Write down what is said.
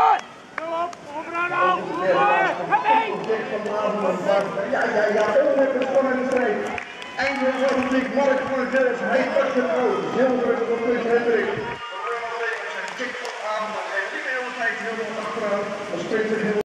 Eindelijk wordt het Mark van het Hills, hij was het groot. Heel druk op het